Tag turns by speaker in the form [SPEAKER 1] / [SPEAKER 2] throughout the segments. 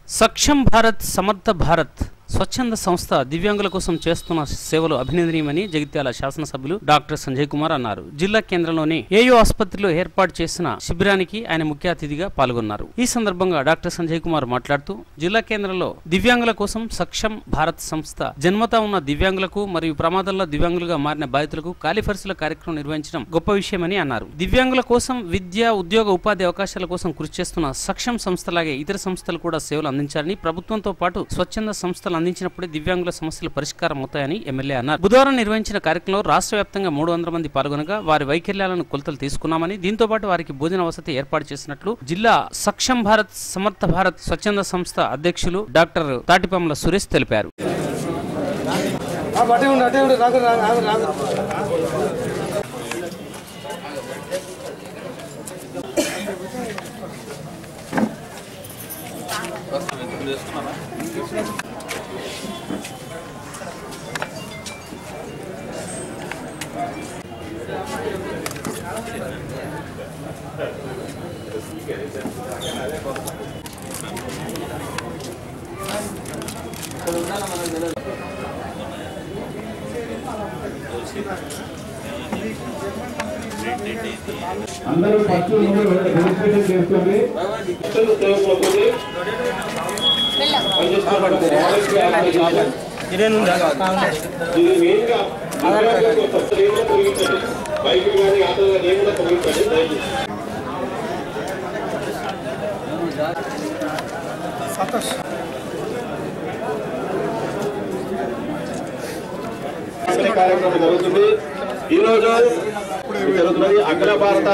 [SPEAKER 1] సక్షం భారత్ సమర్థ భారత్ స్వచ్ఛంద సంస్థ దివ్యాంగుల కోసం చేస్తున్న సేవలు అభినందనీయమని జగిత్యాల శాసనసభ్యులు డాక్టర్ సంజయ్ కుమార్ అన్నారు. జిల్లా కేంద్రంలోని ఏయో ఆసుపత్రిలో ఏర్పాటు చేసిన శిబిరానికి ఆయన ముఖ్య అతిథిగా పాల్గొన్నారు. ఈ సందర్భంగా డాక్టర్ సంజయ్ కుమార్ మాట్లాడుతూ జిల్లా కేంద్రంలో దివ్యాంగుల కోసం సక్షం భారత్ సంస్థ జన్మతా ఉన్న దివ్యాంగులకు మరియు ప్రమాదంలో దివ్యాంగులుగా మారిన బాధితులకు కాలిఫర్సుల కార్యక్రమం నిర్వహించడం గొప్ప విషయమని అన్నారు. దివ్యాంగుల కోసం విద్య, ఉద్యోగ, ఉపాధి అవకాశాల కోసం కృషి చేస్తున్న సక్షం సంస్థలాగే ఇతర సంస్థలు కూడా సేవలు అందించాలని, ప్రభుత్వంతో పాటు స్వచ్ఛంద సంస్థలు అందించినప్పుడే దివ్యాంగుల సమస్యలు పరిష్కారం అవుతాయని ఎమ్మెల్యే అన్నారు. బుధవారం నిర్వహించిన కార్యక్రమంలో రాష్ట్ర వ్యాప్తంగా 300 మంది పాల్గొనగా వారి వైకల్యాలను కొలతలు తీసుకున్నామని, దీంతో పాటు వారికి భోజన వసతి ఏర్పాటు చేసినట్లు జిల్లా సక్షం భారత్ సమర్థ భారత్ స్వచ్ఛంద సంస్థ అధ్యక్షులు డాక్టర్ తాటిపంల సురేష్ తెలిపారు.
[SPEAKER 2] అందరూ ఫస్ట్ రిజిస్ట్రేషన్ చేసుకోండి. కార్యక్రమం జరుగుతుంది. ఈరోజు జరుగుతున్నది అఖిల భారత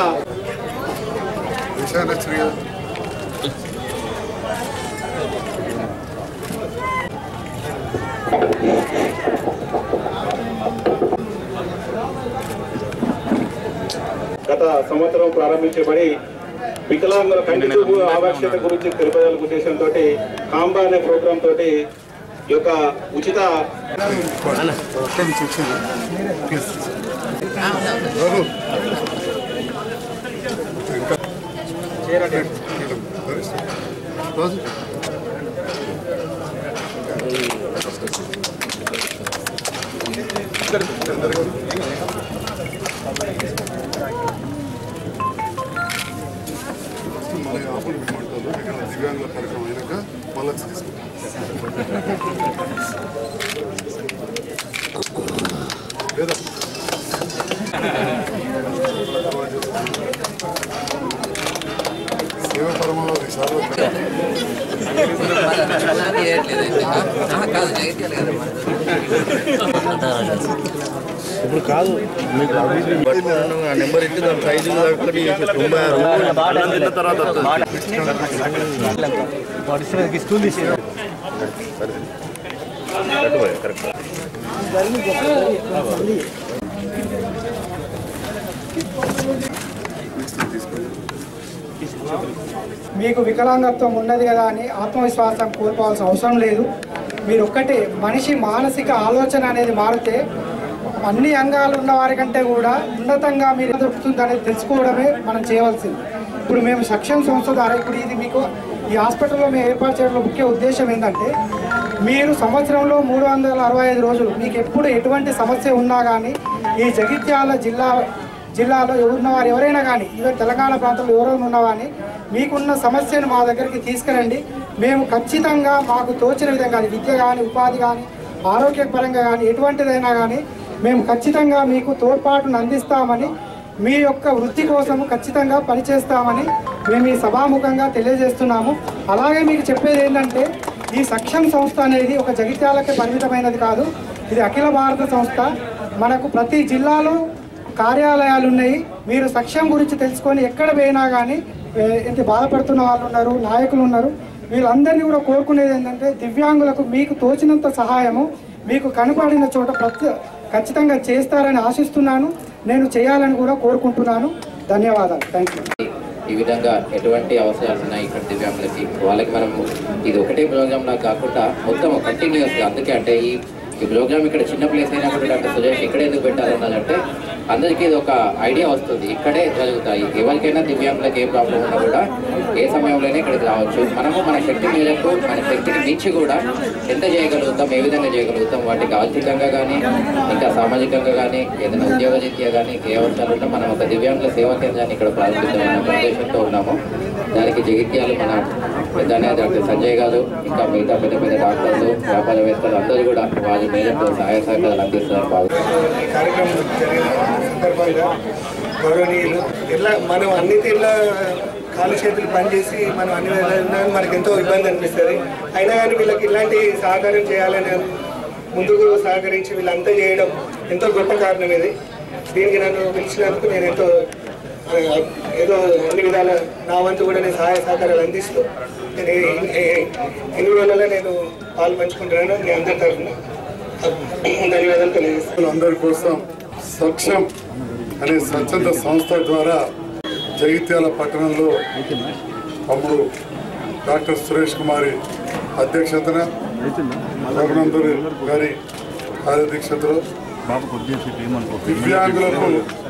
[SPEAKER 2] గత సంవత్సరం ప్రారంభించబడి వికలాంగుల కంటి చూపు ఆవశ్యకత గురించి తెలిపేందుకు ఉద్దేశంతో కాంబా అనే ప్రోగ్రామ్ తోటి ఈ యొక్క ఉచిత దివ్యాంగుల కార్యక్రమం అయినాక మళ్ళీ తీసుకుంటాం. లేదా సేవపరమావధి ఇప్పుడు కాదు మీకు నెంబర్ ఇచ్చి దాని సైజు తిన్న తర్వాత
[SPEAKER 3] మీకు వికలాంగత్వం ఉన్నది కదా అని ఆత్మవిశ్వాసం కోల్పోవాల్సిన అవసరం లేదు. మీరు ఒక్కటే మనిషి మానసిక ఆలోచన అనేది మారితే అన్ని అంగాలు ఉన్న వారికంటే కూడా ఉన్నతంగా మీరు దొరుకుతుంది అనేది తెలుసుకోవడమే మనం చేయవలసింది. ఇప్పుడు మేము సక్షం సంస్థ ద్వారా ఇప్పుడు ఇది మీకు ఈ హాస్పిటల్లో మేము ఏర్పాటు చేయడంలో ముఖ్య ఉద్దేశం ఏంటంటే, మీరు సంవత్సరంలో 365 రోజులు మీకు ఎప్పుడు ఎటువంటి సమస్య ఉన్నా కానీ ఈ జగిత్యాల జిల్లాలో ఉన్నవారు ఎవరైనా కానీ, ఈవెన్ తెలంగాణ ప్రాంతంలో ఎవరైనా ఉన్నా కానీ మీకున్న సమస్యను మా దగ్గరికి తీసుకురండి. మేము ఖచ్చితంగా మాకు తోచిన విధంగా విద్య కానీ, ఉపాధి కానీ, ఆరోగ్యపరంగా కానీ ఎటువంటిదైనా కానీ మేము ఖచ్చితంగా మీకు తోడ్పాటును అందిస్తామని, మీ యొక్క వృత్తి కోసము ఖచ్చితంగా పనిచేస్తామని మేము ఈ సభాముఖంగా తెలియజేస్తున్నాము. అలాగే మీకు చెప్పేది ఏంటంటే, ఈ సక్షం సంస్థ అనేది ఒక జగిత్యాలకే పరిమితమైనది కాదు. ఇది అఖిల భారత సంస్థ. మనకు ప్రతి జిల్లాలో కార్యాలయాలు ఉన్నాయి. మీరు సక్షం గురించి తెలుసుకొని ఎక్కడ పోయినా కానీ ఎంత బాధపడుతున్న వాళ్ళు ఉన్నారు, నాయకులు ఉన్నారు. వీళ్ళందరినీ కూడా కోరుకునేది ఏంటంటే, దివ్యాంగులకు మీకు తోచినంత సహాయము మీకు కనపడిన చోట ఖచ్చితంగా చేస్తారని ఆశిస్తున్నాను. నేను చేయాలని కూడా కోరుకుంటున్నాను. ధన్యవాదాలు. Thank you.
[SPEAKER 4] ఈ విధంగా ఎటువంటి అవసరాలు ఉన్నాయి ఇక్కడ దివ్యాంగులకి, వాళ్ళకి మనం ఇది ఒకటే ప్రోగ్రామ్ లాగా కాకుండా మొత్తం కంటిన్యూస్గా, అందుకే అంటే ఈ ప్రోగ్రామ్ ఇక్కడ చిన్న ప్లేస్ అయినా కూడా డాక్టర్ సుజేష్ ఇక్కడ ఎందుకు పెట్టాలన్నారంటే అందరికీ ఇది ఒక ఐడియా వస్తుంది. ఇక్కడే జరుగుతాయి. ఎవరికైనా దివ్యాంగులకు ఏ ప్రాబ్లం ఉన్నా కూడా ఏ సమయంలోనే ఇక్కడికి రావచ్చు. మనము మన శక్తి మేరకు, మన శక్తికి మించి కూడా ఎంత చేయగలుగుతాం, ఏ విధంగా చేయగలుగుతాం, వాటికి ఆర్థికంగా కానీ ఇంకా సామాజికంగా కానీ ఏదైనా ఉద్యోగరీత్యా కానీ ఏ అవసరాలు ఉన్నా మనం ఒక దివ్యాంగుల సేవా కేంద్రాన్ని ఇక్కడ ప్రారంభిద్దామన్న ఉద్దేశంతో ఉన్నాము. దానికి జగిత్యాలు మన పెద్దనే డాక్టర్ సంజయ్ గారు ఇంకా మిగతా పెద్ద పెద్ద డాక్టర్లు, వ్యాపారవేత్తలు అందరూ కూడా వారి మేరకు సహాయ సహకారాలు అందిస్తున్నారు.
[SPEAKER 5] సందర్భంగా గౌరవనీయులు ఇలా మనం అన్ని తీర్ల కాలు చేతులు పనిచేసి మనం అన్ని వేళ మనకు ఎంతో ఇబ్బంది అనిపిస్తుంది. అయినా కానీ వీళ్ళకి ఇలాంటి సహకారం చేయాలని ముందుకు సహకరించి వీళ్ళంతా చేయడం ఎంతో గొప్ప కారణం ఇది. దీనికి నన్ను పిలిచినందుకు నేను ఎంతో ఏదో అన్ని విధాల నా వంతు కూడా నేను సహాయ సహకారాలు అందిస్తూ నేను ఎన్ని వేళలో నేను పాలు పంచుకుంటున్నాను. నేను అందరి తరఫున ధన్యవాదాలు తెలియజేస్తాను.
[SPEAKER 6] అందరి కోసం సక్షం అనే స్వచ్ఛంద సంస్థ ద్వారా జగిత్యాల పట్టణంలో తమ్ముడు డాక్టర్ సురేష్ కుమారి అధ్యక్షతన, రఘునందన్ గారి కార్యదీక్షతలో దివ్యాంగులకు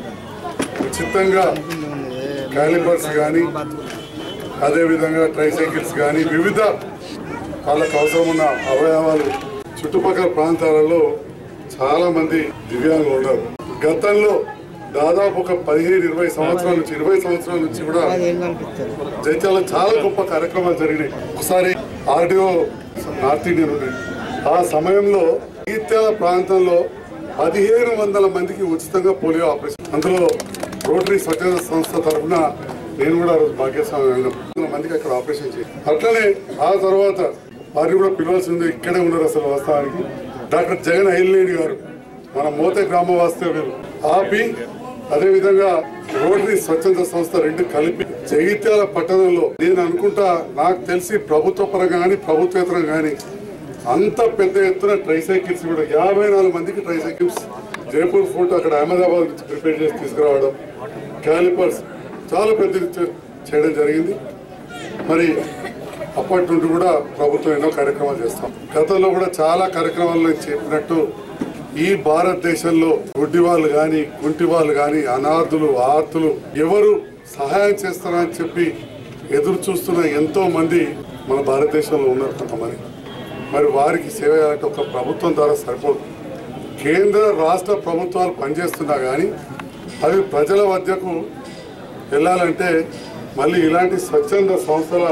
[SPEAKER 6] ఉచితంగా క్యాలిపర్స్ కానీ అదేవిధంగా ట్రైసైకిల్స్ కానీ వివిధ వాళ్ళకు అవసరం ఉన్న అవయవాలు చుట్టుపక్కల ప్రాంతాలలో చాలా మంది దివ్యాంగులు ఉన్నారు. గతంలో దాదాపు ఒక 15-20 సంవత్సరాల నుంచి 20 సంవత్సరాల నుంచి కూడా జైత్యాలలో చాలా గొప్ప కార్యక్రమాలు జరిగినాయి. ఒకసారి ఆర్డీఓ నార్త్ ఇండియన్ ఉంది. ఆ సమయంలో జగిత్యాల ప్రాంతంలో 1500 మందికి ఉచితంగా పోలియో ఆపరేషన్, అందులో రోటరీ స్వచ్ఛంద సంస్థ తరఫున నేను కూడా భాగ్యస్వామి మందికి అక్కడ ఆపరేషన్ చేయాలి. అట్లనే ఆ తర్వాత వారిని కూడా పిలవాల్సింది, ఇక్కడే ఉన్నారు అసలు వాస్తవానికి డాక్టర్ జగన్ అహిల్లేడి గారు మన మోతే గ్రామ వాస్తవ్యులు ఆపి, అదేవిధంగా రోటరీ స్వచ్ఛంద సంస్థ రెండు కలిపి జగిత్యాల పట్టణంలో నేను అనుకుంటా నాకు తెలిసి ప్రభుత్వ పరంగా కానీ ప్రభుత్వేతరం కానీ అంత పెద్ద ఎత్తున ట్రైసైకిల్స్ కూడా 54 మందికి ట్రైసైకిల్స్ జైపూర్ ఫోర్ట్ అక్కడ అహ్మదాబాద్ నుంచి ప్రిపేర్ చేసి తీసుకురావడం, క్యాలిపర్స్ చాలా పెద్ద చేయడం జరిగింది. మరి అప్పటి నుండి కూడా ప్రభుత్వం ఎన్నో కార్యక్రమాలు చేస్తాం. గతంలో కూడా చాలా కార్యక్రమాల్లో చెప్పినట్టు ఈ భారతదేశంలో గుడ్డి వాళ్ళు కానీ కుంటి వాళ్ళు కానీ అనాథులు ఆర్తులు ఎవరు సహాయం చేస్తారని చెప్పి ఎదురు చూస్తున్న ఎంతో మంది మన భారతదేశంలో ఉన్నారు కొంతమంది. మరి వారికి సేవ చేయాలంటే ఒక ప్రభుత్వం ద్వారా సరిపోదు. కేంద్ర రాష్ట్ర ప్రభుత్వాలు పనిచేస్తున్నా కానీ అవి ప్రజల వద్దకు వెళ్ళాలంటే మళ్ళీ ఇలాంటి స్వచ్ఛంద సంస్థల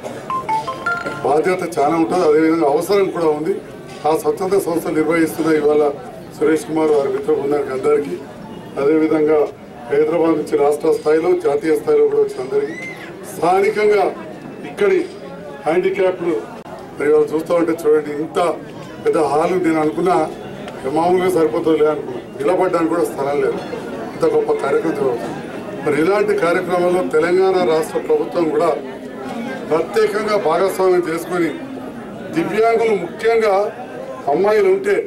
[SPEAKER 6] బాధ్యత చాలా ఉంటుంది, అదేవిధంగా అవసరం కూడా ఉంది. ఆ స్వచ్ఛంద సంస్థలు నిర్వహిస్తున్న ఇవాళ సురేష్ కుమార్ వారి మిత్ర బృందానికి అందరికీ, అదేవిధంగా హైదరాబాద్ నుంచి రాష్ట్ర స్థాయిలో జాతీయ స్థాయిలో కూడా వచ్చిన అందరికీ, స్థానికంగా ఇక్కడి హ్యాండిక్యాప్లు మరి వాళ్ళు చూస్తూ ఉంటే చూడండి ఇంత పెద్ద హాలు నేను అనుకున్నా మామూలుగా సరిపోతుంది అనుకున్నా, నిలబడ్డానికి కూడా స్థలం లేదు, ఇంత గొప్ప కార్యక్రమం జరుగుతుంది. మరి ఇలాంటి కార్యక్రమంలో తెలంగాణ రాష్ట్ర ప్రభుత్వం కూడా ప్రత్యేకంగా భాగస్వామ్యం చేసుకొని దివ్యాంగులు ముఖ్యంగా అమ్మాయిలు ఉంటే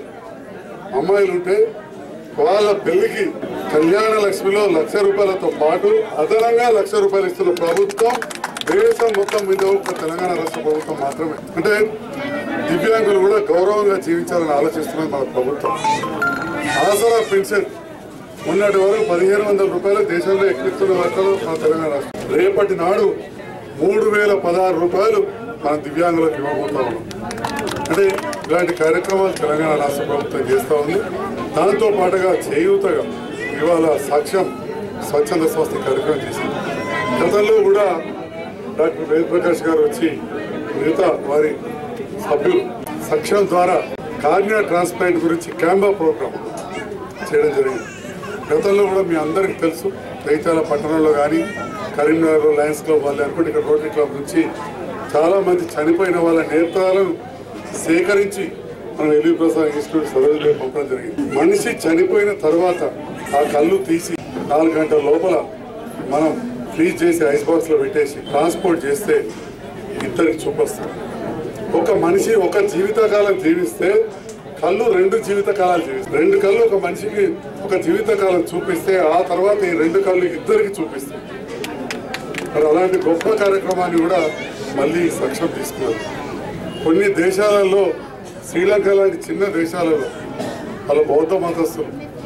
[SPEAKER 6] వాళ్ళ పెళ్లికి కళ్యాణ లక్ష్మిలో ₹1,00,000తో పాటు అదనంగా ₹1,00,000 ఇస్తున్న ప్రభుత్వం దేశం మొత్తం మీద ఒక తెలంగాణ రాష్ట్ర ప్రభుత్వం మాత్రమే. అంటే దివ్యాంగులు కూడా గౌరవంగా జీవించాలని ఆలోచిస్తున్నది మన ప్రభుత్వం. ఆసరా పెన్షన్ మొన్నటి వరకు ₹1,500 దేశంలో ఎక్కిస్తున్న వార్తలు మన తెలంగాణ రాష్ట్రం. రేపటి నాడు ₹3,016 మన దివ్యాంగులకు ఇవ్వబోతా ఉన్నాం. అంటే ఇలాంటి కార్యక్రమాలు తెలంగాణ రాష్ట్ర ప్రభుత్వం చేస్తూ ఉంది. దాంతో పాటుగా చేయూతగా ఇవాళ సాక్ష్యం స్వచ్ఛంద సంస్థ కార్యక్రమం చేసింది. గతంలో కూడా డాక్టర్ వేదప్రకాష్ గారు వచ్చి మిగతా వారి సభ్యులు సాక్ష్యం ద్వారా కార్నియా ట్రాన్స్ప్లాంట్ గురించి క్యాంబా ప్రోగ్రాం చేయడం జరిగింది. గతంలో కూడా మీ అందరికీ తెలుసు, జగిత్యాల పట్టణంలో కానీ కరీంనగర్లో లయన్స్ క్లబ్ వాళ్ళు అనుకుంటే ఇక్కడ రోటరీ క్లబ్ నుంచి చాలామంది చనిపోయిన వాళ్ళ నేత్రాలను సేకరించి మనం ఎల్వి ప్రసాద్ ఇన్స్టిట్యూట్ సదరులో పంపడం జరిగింది. మనిషి చనిపోయిన తర్వాత ఆ కళ్ళు తీసి 4 గంటల లోపల మనం ఫ్రీజ్ చేసి ఐస్ బాక్స్లో పెట్టేసి ట్రాన్స్పోర్ట్ చేస్తే ఇద్దరికి చూపిస్తాం. ఒక మనిషి ఒక జీవితకాలం జీవిస్తే కళ్ళు 2 జీవితకాలాలు జీవిస్తాయి. 2 కళ్ళు ఒక మనిషికి ఒక జీవితకాలం చూపిస్తే ఆ తర్వాత ఈ 2 కళ్ళు ఇద్దరికి చూపిస్తాయి. మరి అలాంటి గొప్ప కార్యక్రమాన్ని కూడా మళ్ళీ సాక్ష్యం తీసుకున్నారు. కొన్ని దేశాలలో శ్రీలంక లాంటి చిన్న దేశాలలో వాళ్ళ బౌద్ధ మతస్థులు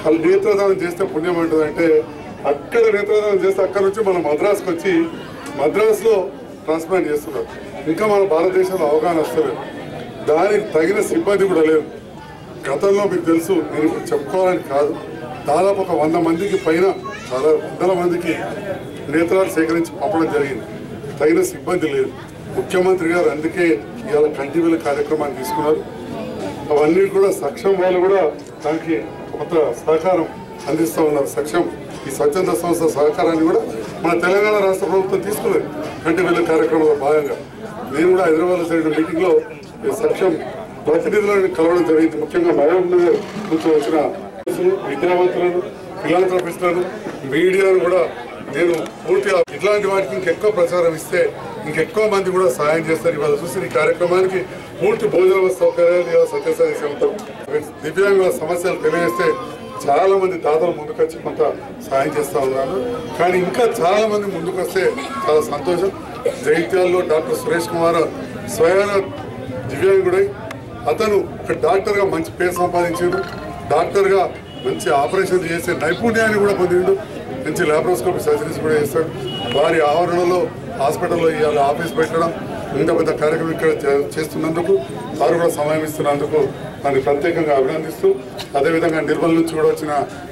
[SPEAKER 6] నేత్రదానం చేస్తే పుణ్యం ఉంటుంది అంటే అక్కడ నేత్రదానం చేస్తే అక్కడ నుంచి మనం మద్రాసుకు వచ్చి మద్రాసులో ట్రాన్స్ప్లాంట్ చేస్తున్నారు. ఇంకా మన భారతదేశంలో అవగాహన వస్తలేదు, దానికి తగిన సిబ్బంది కూడా లేదు. గతంలో మీకు తెలుసు, నేను ఇప్పుడు చెప్పుకోవాలని కాదు, దాదాపు ఒక 100 మందికి పైన, చాలా వందల మందికి నేత్రాలు సేకరించి పంపడం జరిగింది. తగిన సిబ్బంది లేదు. ముఖ్యమంత్రి గారు అందుకే ఇవాళ కంటి వెలుగు కార్యక్రమాన్ని తీసుకున్నారు. అవన్నీ కూడా సక్షం వాళ్ళు కూడా దానికి కొంత సహకారం అందిస్తూ ఉన్నారు. సక్షం ఈ స్వచ్ఛంద సంస్థ సహకారాన్ని కూడా మన తెలంగాణ రాష్ట్ర ప్రభుత్వం తీసుకున్నది కంటి వెలుగు కార్యక్రమంలో భాగంగా. నేను కూడా హైదరాబాద్లో జరిగిన మీటింగ్లో సక్షం ప్రతినిధులను కలవడం జరిగింది. ముఖ్యంగా మహబూబ్ నగర్ నుంచి వచ్చిన విద్యావంతులను, ఫిలాంథ్రపిస్టులను, మీడియాను కూడా నేను పూర్తిగా ఇట్లాంటి వాటికి ఇంకెక్కువ ప్రచారం ఇస్తే ఇంకెక్కువ మంది కూడా సహాయం చేస్తారు. ఇవాళ చూసి ఈ కార్యక్రమానికి పూర్తి భోజన సౌకర్యాలు సత్యసాయి సేవతో దివ్యాంగుల సమస్యలు తెలియజేస్తే చాలా మంది దాతలు ముందుకొచ్చి కొంత సహాయం చేస్తూ ఉన్నారు. కానీ ఇంకా చాలా మంది ముందుకు వస్తే చాలా సంతోషం. జగిత్యాలలో డాక్టర్ సురేష్ కుమార్ స్వయాన దివ్యాంగుడై అతను ఒక డాక్టర్గా మంచి పేరు సంపాదించాడు. డాక్టర్గా మంచి ఆపరేషన్ చేసే నైపుణ్యాన్ని కూడా పొందిండు. మంచి ల్యాప్రోస్కోపీ సర్జరీస్ కూడా చేస్తాడు. వారి ఆవరణలో హాస్పిటల్లో ఇవాళ ఆఫీస్ పెట్టడం, ఇంత పెద్ద కార్యక్రమం ఇక్కడ చేస్తున్నందుకు, వారు కూడా సమయం ఇస్తున్నందుకు దాన్ని ప్రత్యేకంగా అభినందిస్తూ, అదేవిధంగా నిర్మల్ నుంచి కూడా వచ్చిన